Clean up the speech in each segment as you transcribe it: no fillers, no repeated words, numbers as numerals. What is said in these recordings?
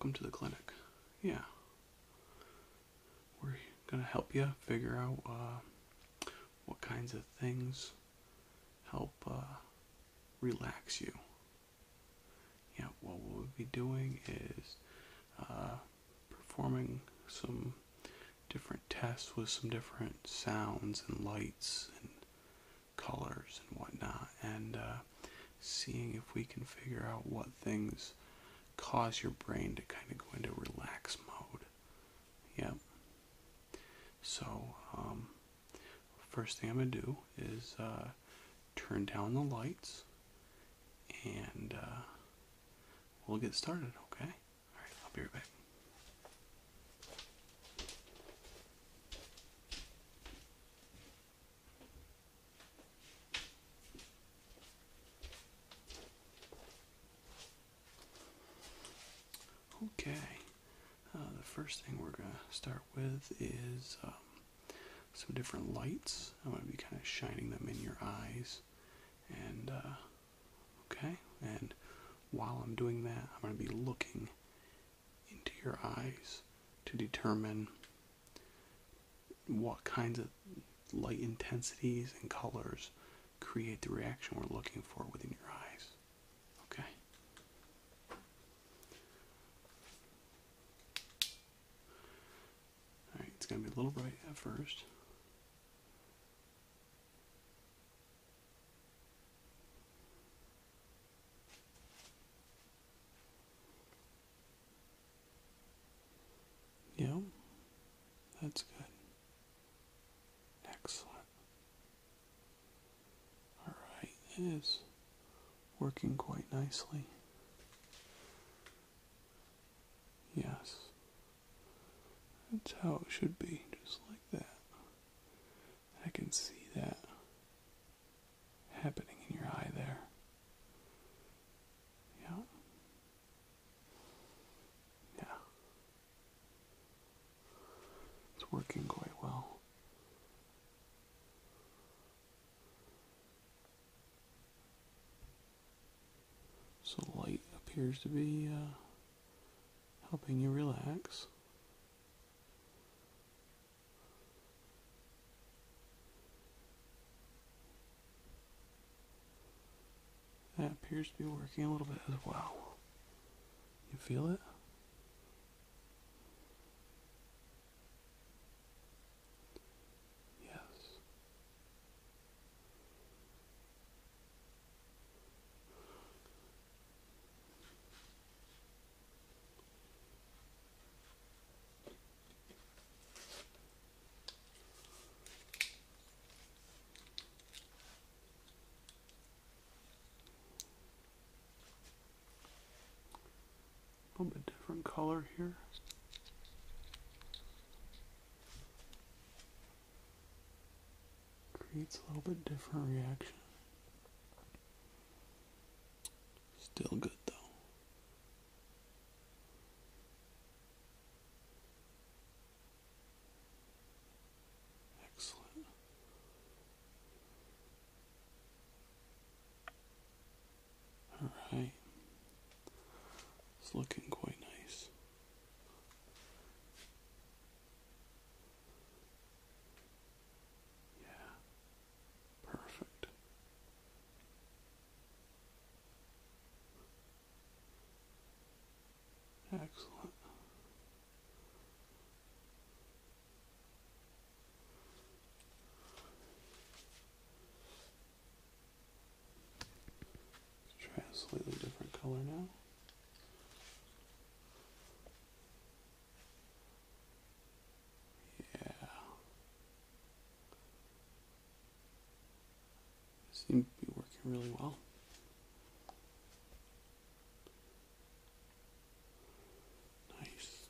welcome to the clinic. Yeah. We're going to help you figure out what kinds of things help relax you. Yeah, what we'll be doing is performing some different tests with some different sounds and lights and colors and whatnot, and seeing if we can figure out what things cause your brain to kind of go into relax mode. Yep. So, first thing I'm going to do is turn down the lights, and we'll get started, okay? Alright, I'll be right back. Okay, the first thing we're going to start with is some different lights. I'm going to be kind of shining them in your eyes, and okay, and while I'm doing that, I'm going to be looking into your eyes to determine what kinds of light intensities and colors create the reaction we're looking for within your eyes. Okay. Alright, it's going to be a little bright at first. Yep, that's good. Excellent. Alright, it is working quite nicely. Yes. That's how it should be, just like that. I can see that happening in your eye there. Yeah. Yeah. It's working quite well. So light appears to be helping you relax. That appears to be working a little bit as well. You feel it? Yes. A little bit different color here. Creates a little bit different reaction. Still good though. Excellent. Alright. It's looking quite nice. Yeah. Perfect. Excellent. Let's try a slightly different color now. Yeah. Seems to be working really well. Nice.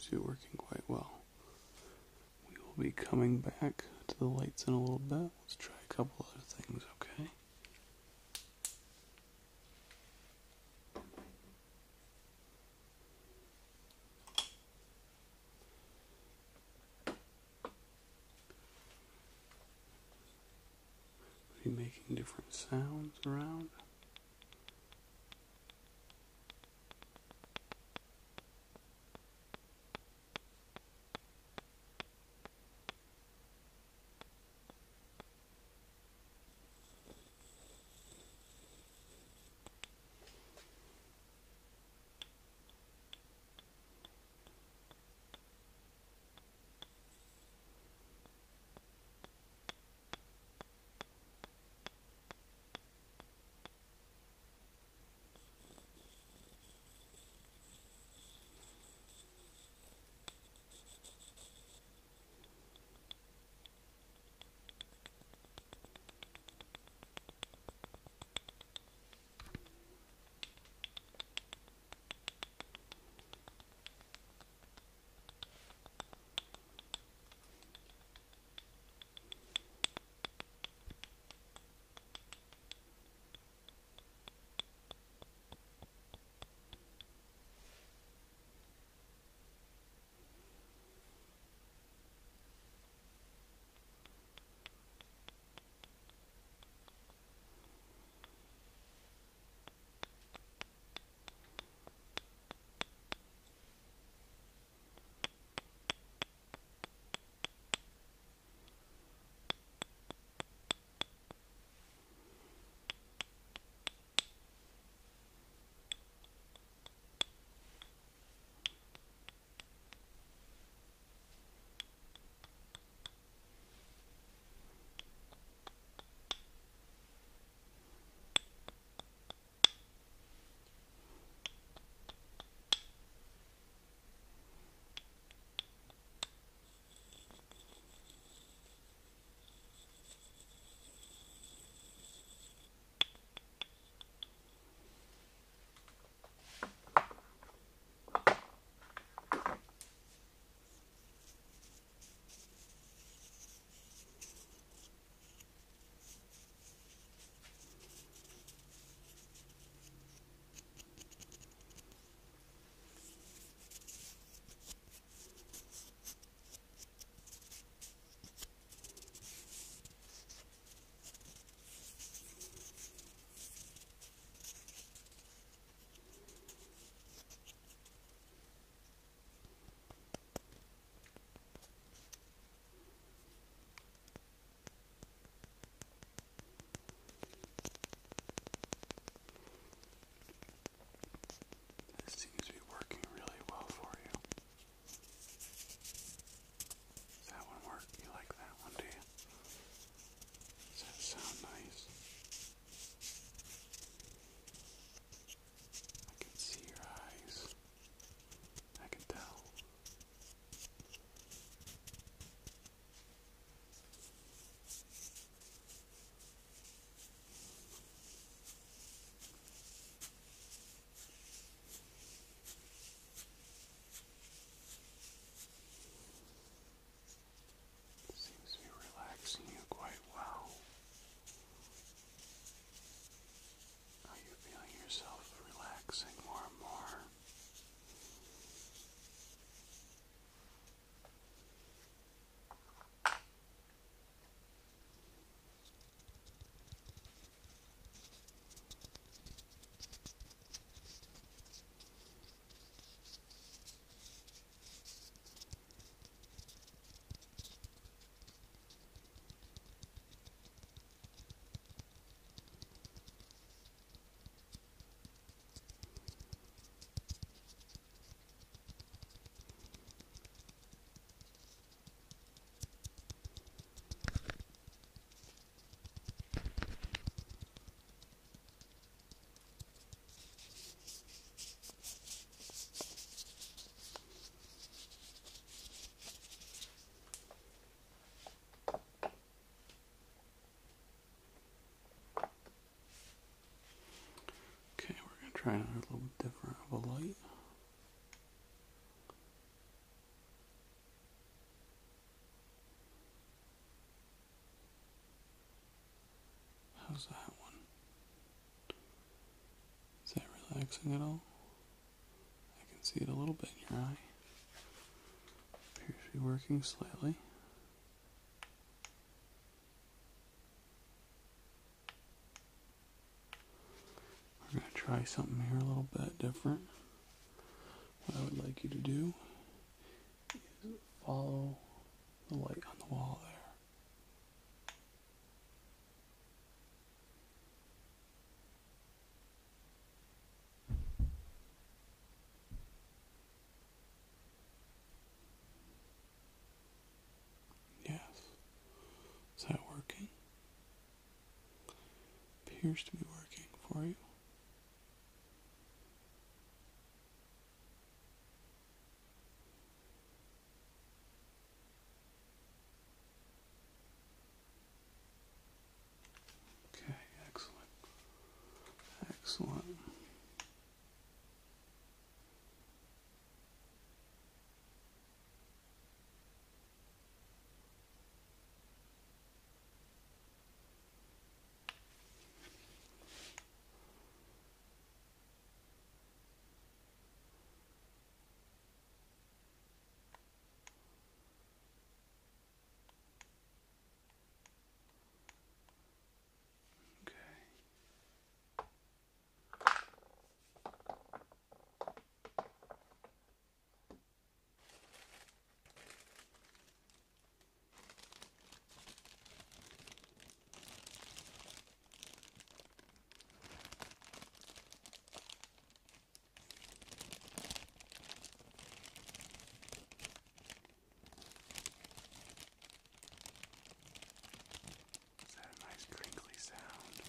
to be working quite well. We will be coming back to the lights in a little bit. Let's try a couple other things, okay? Be making different sounds around. Seems to be working really well for you. Does that one work? You like that one, do you? Does that sound nice? I can see your eyes. I can tell. Seems to be relaxing you quite well. Are you feeling yourself relaxing more and more? Okay, we're going to try another little bit different of a light. How's that one? Is that relaxing at all? I can see it a little bit in your eye. Appears to be working slightly. We're going to try something here a little bit different. What I would like you to do is follow the light on the wall there. Yes. Is that working? Appears to be working for you. Okay, excellent. Excellent. Is that a nice crinkly sound?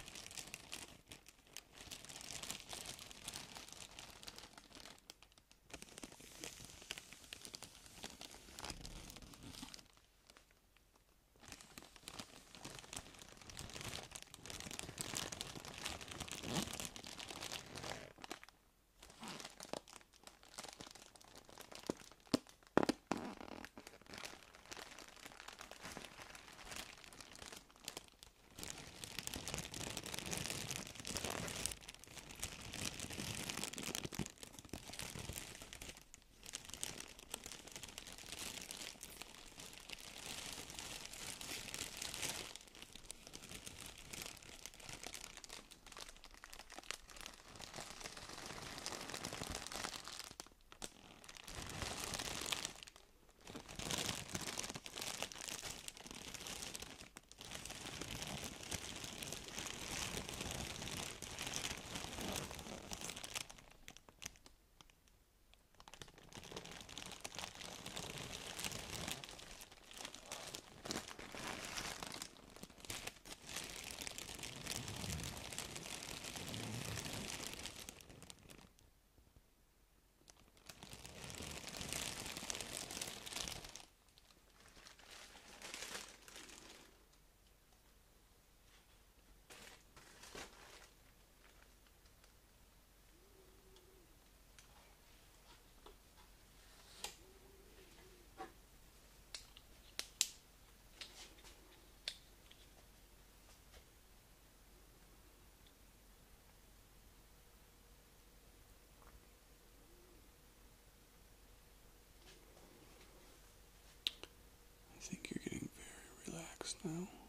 I think you're getting very relaxed now.